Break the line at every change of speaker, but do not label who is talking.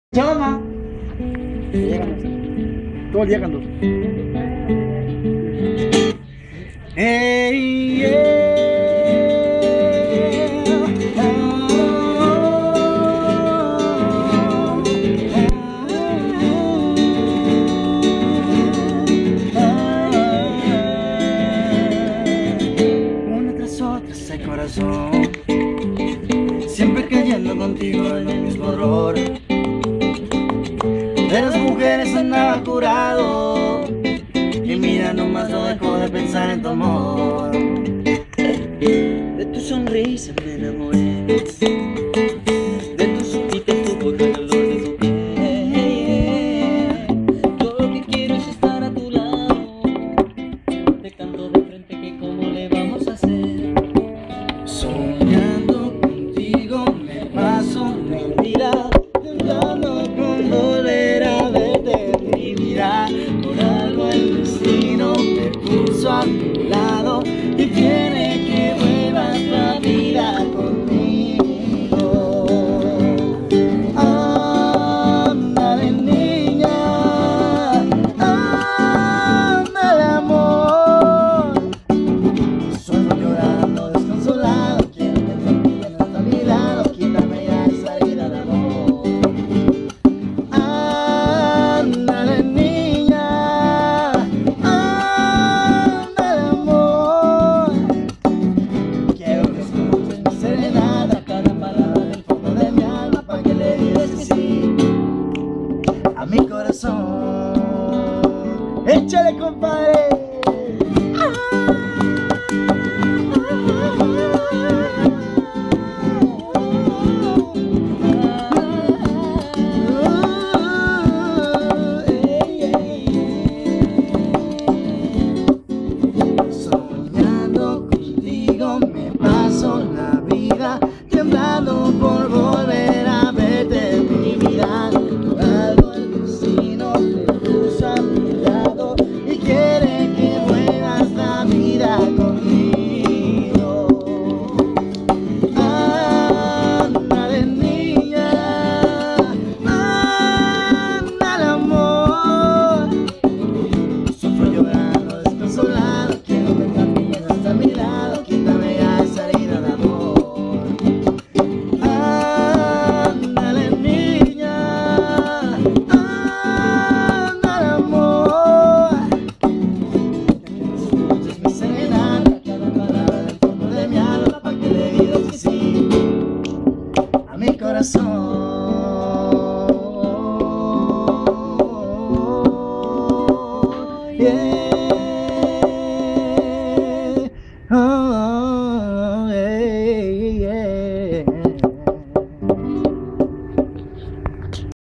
Llama. Todo el día cantó. Hey, yeah. Una tras otra ese corazón, siempre cayendo contigo en el mismo error. De las mujeres andaba curado, y mira nomás no dejo de pensar en tu amor. De tu sonrisa me enamoré, de tus ojitos, tu boca, el olor de tu piel. Yo lo que quiero es estar a tu lado, te canto de frente que cómo le vamos a hacer. Soñando contigo me paso mi vida, temblando con volver a verte en mi vida. Por algo el destino me puso a tu lado y quiere que vuelvas la vida conmigo. Ándale niña, ándale amor. Solo llorando, desconsolado, quiero que te olvides de esta vida. Quítame ya esa herida de amor. Ándale niña, ándale amor. Quiero que escuches mi serenata, cada palabra del fondo de mi alma, para que le digas que sí a mi corazón. Échale, compadre. Soñando contigo me paso la vida, temblando por volver a verte en mi vida. Por algo el destino te puso a mi lado y quiere que vuelvas la vida conmigo. Ándale niña, ándale amor. Sufro llorando, desconsolado, quiero que camines hasta mi lado. Quítame ya esa herida de amor. Ándale niña, ándale amor. Que escuches mi serenata, cada palabra del fondo de mi alma, para que le digas que sí a mi corazón. Yeah.